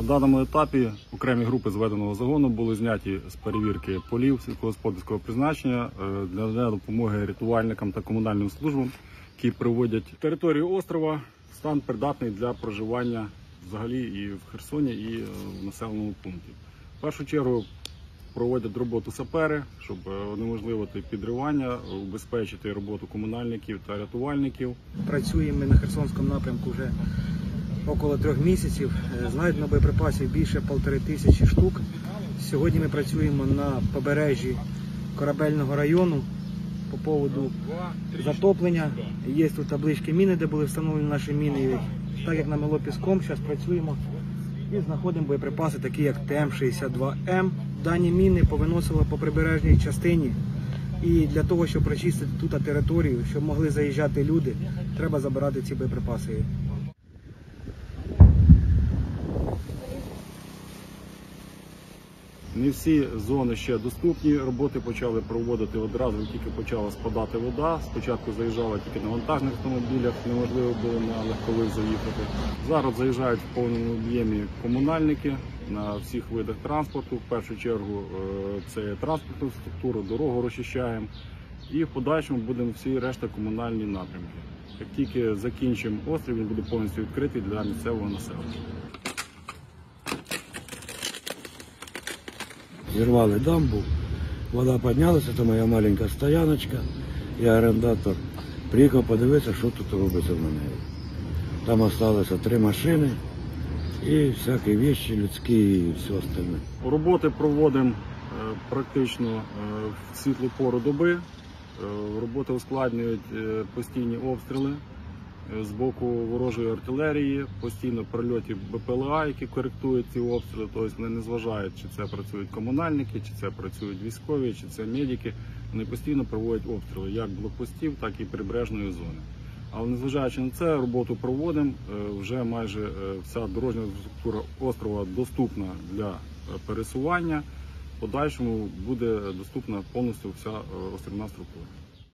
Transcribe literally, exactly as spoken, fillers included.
даному етапі окремі групи зведеного загону були зняті з перевірки полів сільськогосподарського призначення для надання допомоги рятувальникам та комунальним службам, які приводять територію острова в стан придатний для проживання взагалі і в Херсоні, і в населеному пункті. В першу чергу проводять роботу сапери, щоб унеможливити підривання, убезпечити роботу комунальників та рятувальників. Працюємо ми на Херсонському напрямку вже около трьох місяців. Знайдено боєприпасів більше півтори тисячі штук. Сьогодні ми працюємо на побережжі Корабельного району по поводу затоплення. Є тут таблички міни, де були встановлені наші міни. Так як намело піском, зараз працюємо і знаходимо боєприпаси, такі як Т М шістдесят два М. Дані міни повиносили по прибережній частині. І для того, щоб прочистити тут територію, щоб могли заїжджати люди, треба забирати ці боєприпаси. Не всі зони ще доступні, роботи почали проводити одразу, тільки почала спадати вода. Спочатку заїжджали тільки на вантажних автомобілях, неможливо було на легкових заїхати. Зараз заїжджають в повному об'ємі комунальники на всіх видах транспорту. В першу чергу це транспортну структуру, дорогу розчищаємо і в подальшому будемо всі решта комунальні напрямки. Як тільки закінчимо острів, він буде повністю відкритий для місцевого населення. Зірвали дамбу, вода піднялася, це моя маленька стояночка, я орендатор. Приїхав подивитися, що тут робиться в мене. Там залишилося три машини і всякі речі людські і все остальне. Роботи проводимо практично в світлу пору доби. Роботи ускладнюють постійні обстріли з боку ворожої артилерії, постійно прильоти Б П Л А, які коректують ці обстріли, тобто вони не зважають, чи це працюють комунальники, чи це працюють військові, чи це медики. Вони постійно проводять обстріли як блокпостів, так і прибережної зони. Але незважаючи на це, роботу проводимо, вже майже вся дорожня інфраструктура острова доступна для пересування. В подальшому буде доступна повністю вся острівна структура.